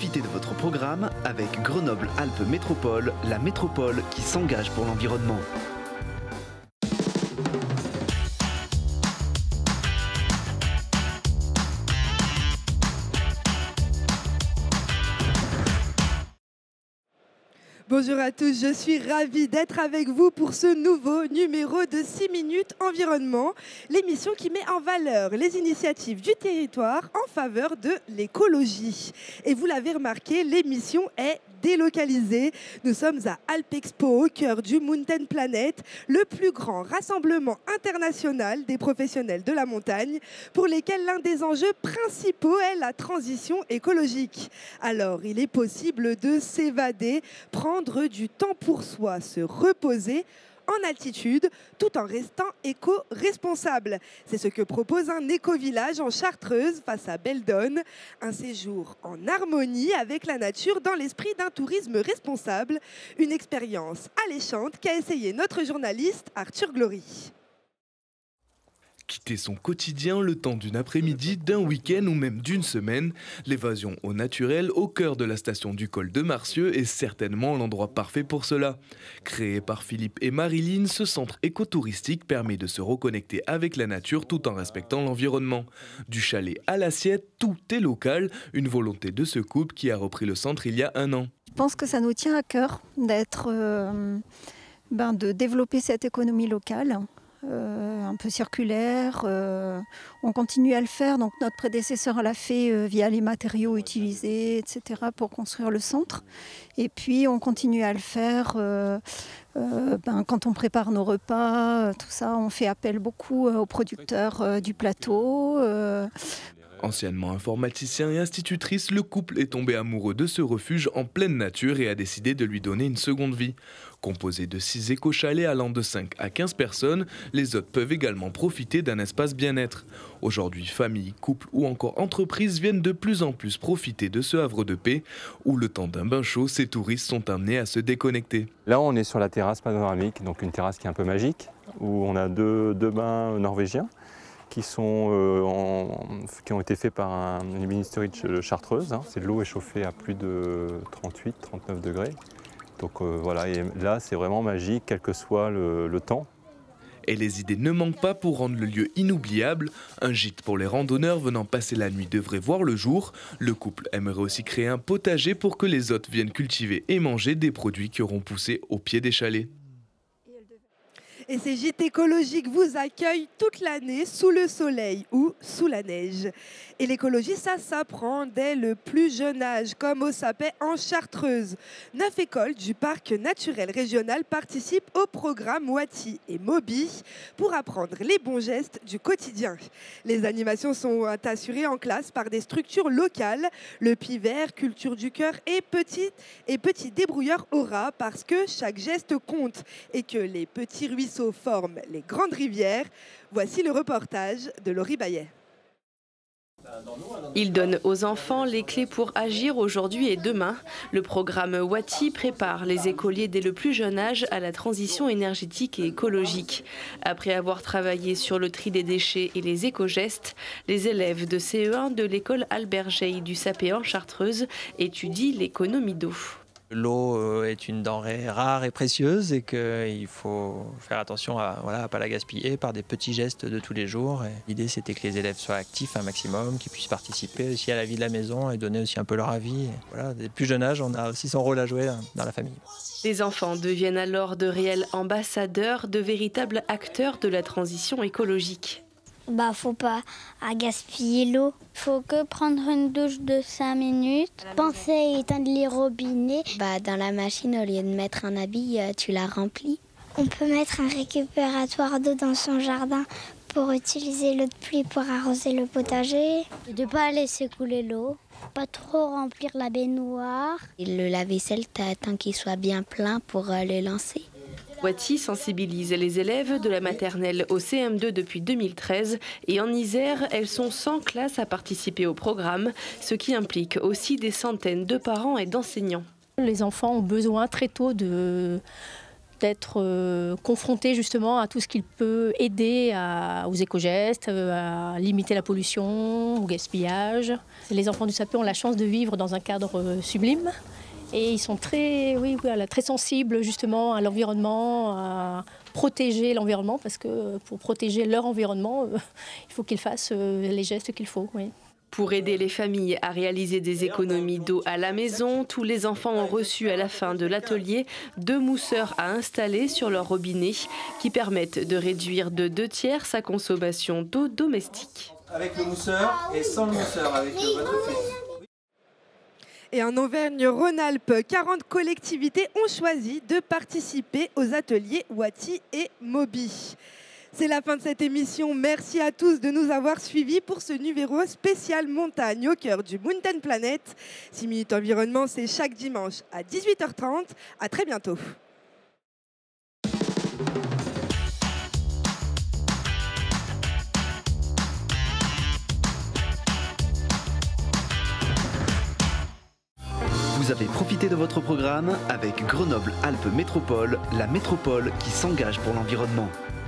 Profitez de votre programme avec Grenoble-Alpes Métropole, la métropole qui s'engage pour l'environnement. Bonjour à tous, je suis ravie d'être avec vous pour ce nouveau numéro de 6 minutes environnement, l'émission qui met en valeur les initiatives du territoire en faveur de l'écologie. Et vous l'avez remarqué, l'émission est délocalisée. Nous sommes à Alpexpo, au cœur du Mountain Planet, le plus grand rassemblement international des professionnels de la montagne, pour lesquels l'un des enjeux principaux est la transition écologique. Alors, il est possible de s'évader, prendre du temps pour soi, se reposer en altitude tout en restant éco-responsable. C'est ce que propose un éco-village en Chartreuse face à Beldonne. Un séjour en harmonie avec la nature dans l'esprit d'un tourisme responsable. Une expérience alléchante qu'a essayé notre journaliste Arthur Glory. Quitter son quotidien le temps d'une après-midi, d'un week-end ou même d'une semaine, l'évasion au naturel au cœur de la station du col de Marcieux est certainement l'endroit parfait pour cela. Créé par Philippe et Marilyn, ce centre écotouristique permet de se reconnecter avec la nature tout en respectant l'environnement. Du chalet à l'assiette, tout est local, une volonté de ce couple qui a repris le centre il y a 1 an. Je pense que ça nous tient à cœur de développer cette économie locale. Un peu circulaire, on continue à le faire, donc notre prédécesseur l'a fait via les matériaux utilisés, etc. pour construire le centre. Et puis on continue à le faire quand on prépare nos repas, tout ça, on fait appel beaucoup aux producteurs du plateau. Anciennement informaticien et institutrice, le couple est tombé amoureux de ce refuge en pleine nature et a décidé de lui donner une seconde vie. Composé de 6 éco-chalets allant de 5 à 15 personnes, les hôtes peuvent également profiter d'un espace bien-être. Aujourd'hui, familles, couples ou encore entreprises viennent de plus en plus profiter de ce havre de paix où le temps d'un bain chaud, ces touristes sont amenés à se déconnecter. Là, on est sur la terrasse panoramique, donc une terrasse qui est un peu magique, où on a deux bains norvégiens qui ont été faits par une ministère de Chartreuse. C'est de l'eau échauffée à plus de 38-39 degrés. Donc voilà, et là c'est vraiment magique, quel que soit le temps. Et les idées ne manquent pas pour rendre le lieu inoubliable. Un gîte pour les randonneurs venant passer la nuit devrait voir le jour. Le couple aimerait aussi créer un potager pour que les hôtes viennent cultiver et manger des produits qui auront poussé au pied des chalets. Et ces gîtes écologiques vous accueillent toute l'année sous le soleil ou sous la neige. Et l'écologie, ça s'apprend dès le plus jeune âge, comme au Sapet en Chartreuse. 9 écoles du parc naturel régional participent au programme Wati et Moby pour apprendre les bons gestes du quotidien. Les animations sont assurées en classe par des structures locales, le Puy Vert, Culture du Cœur et Petit Débrouilleur Aura, parce que chaque geste compte et que les petits ruisseaux forment les grandes rivières. Voici le reportage de Laurie Bayet. Il donne aux enfants les clés pour agir aujourd'hui et demain. Le programme Wati prépare les écoliers dès le plus jeune âge à la transition énergétique et écologique. Après avoir travaillé sur le tri des déchets et les éco-gestes, les élèves de CE1 de l'école Albert Geil du Sapet en Chartreuse étudient l'économie d'eau. L'eau est une denrée rare et précieuse et qu'il faut faire attention à ne pas la gaspiller par des petits gestes de tous les jours. L'idée, c'était que les élèves soient actifs un maximum, qu'ils puissent participer aussi à la vie de la maison et donner aussi un peu leur avis. Voilà, dès le plus jeune âge, on a aussi son rôle à jouer dans la famille. Les enfants deviennent alors de réels ambassadeurs, de véritables acteurs de la transition écologique. Faut pas gaspiller l'eau. Faut que prendre une douche de 5 minutes. Penser à éteindre les robinets. Dans la machine, au lieu de mettre un habit, tu la remplis. On peut mettre un récupératoire d'eau dans son jardin pour utiliser l'eau de pluie pour arroser le potager. De pas laisser couler l'eau. Pas trop remplir la baignoire. Et le lave-vaisselle, tant qu'il soit bien plein pour le lancer. Wati sensibilise les élèves de la maternelle au CM2 depuis 2013 et en Isère, elles sont 100 classes à participer au programme, ce qui implique aussi des centaines de parents et d'enseignants. Les enfants ont besoin très tôt d'être confronté justement à tout ce qui peut aider aux éco-gestes, à limiter la pollution, au gaspillage. Les enfants du SAPE ont la chance de vivre dans un cadre sublime et ils sont très sensibles justement à l'environnement, à protéger l'environnement parce que pour protéger leur environnement, il faut qu'ils fassent les gestes qu'il faut. Oui. Pour aider les familles à réaliser des économies d'eau à la maison, tous les enfants ont reçu à la fin de l'atelier 2 mousseurs à installer sur leur robinet qui permettent de réduire de 2/3 sa consommation d'eau domestique. Avec le mousseur et sans le mousseur, avec votre fils. Et en Auvergne-Rhône-Alpes, 40 collectivités ont choisi de participer aux ateliers Wati et Moby. C'est la fin de cette émission. Merci à tous de nous avoir suivis pour ce numéro spécial montagne au cœur du Mountain Planet. 6 minutes environnement, c'est chaque dimanche à 18h30. À très bientôt. Vous avez profité de votre programme avec Grenoble-Alpes Métropole, la métropole qui s'engage pour l'environnement.